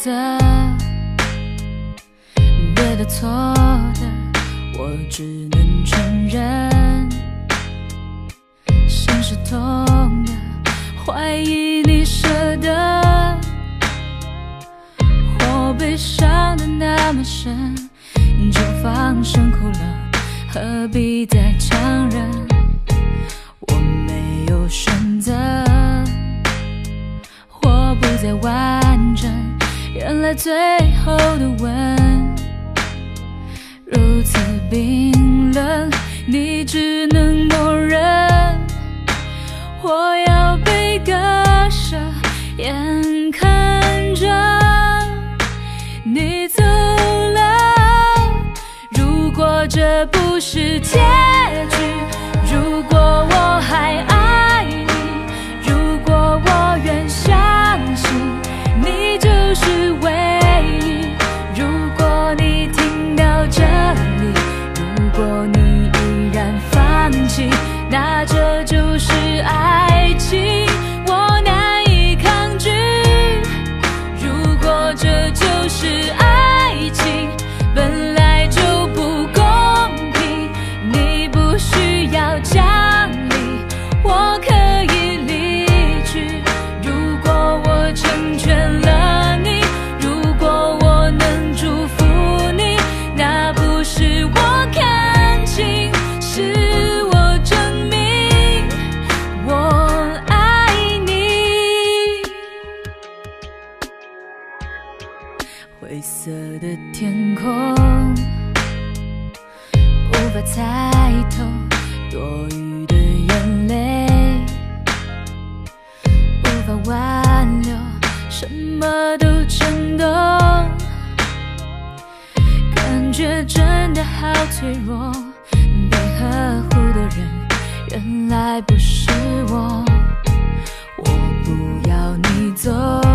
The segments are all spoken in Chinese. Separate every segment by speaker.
Speaker 1: 择，对的错的，我只能承认。心是痛的，怀疑你舍得，我悲伤的那么深，就放声哭了，何必再强忍？我没有选择，我不再完整，原来最后的吻如此冰冷，你只能默认。我要被割舍，眼看着你走了。如果这不是结局，如果我还爱你，如果我愿相信你就是唯一，如果你听到这里，如果你依然放弃，那这就是爱情，我难以抗拒。如果这就是爱情，本来就不公平，你不需要讲理，我可以离去。如果我成全了你，如果我能祝福你，那不是我看清，是我证明我爱你。灰色的天空，无法猜透多余的眼泪，无法挽留，什么都震动，感觉真的好脆弱，被呵护的人原来不是我。我不要你走，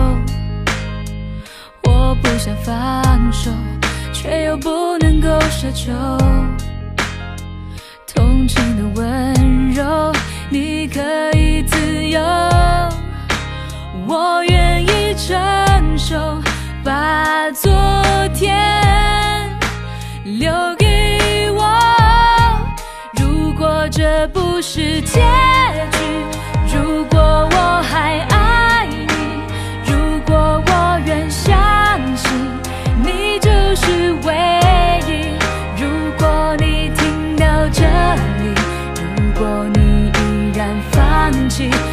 Speaker 1: 我不想放手，却又不能够奢求同情的温柔，你可以自由，我愿意承受，把昨天留给我。如果这不是结局，如果我还爱你，如果我愿相信你就是唯一，如果你听到这里，如果你依然放弃，